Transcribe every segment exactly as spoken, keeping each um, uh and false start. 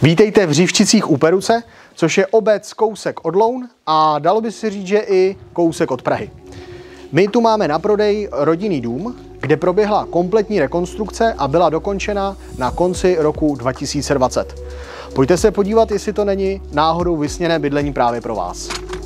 Vítejte v Řívčicích u Peruce, což je obec kousek od Loun a dalo by se říct, že i kousek od Prahy. My tu máme na prodej rodinný dům, kde proběhla kompletní rekonstrukce a byla dokončena na konci roku dva tisíce dvacet. Pojďte se podívat, jestli to není náhodou vysněné bydlení právě pro vás.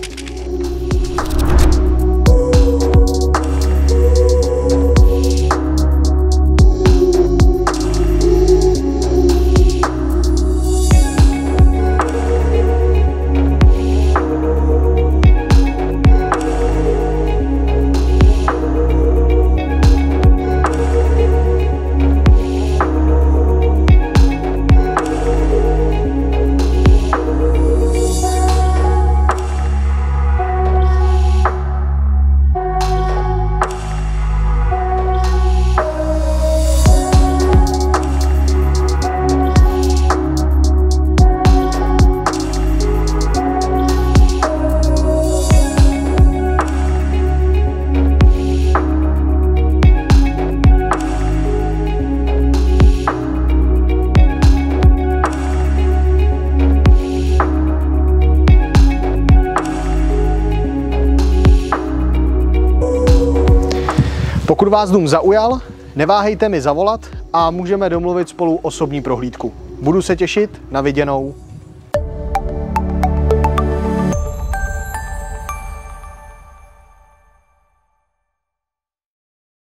Pokud vás dům zaujal, neváhejte mi zavolat a můžeme domluvit spolu osobní prohlídku. Budu se těšit na viděnou.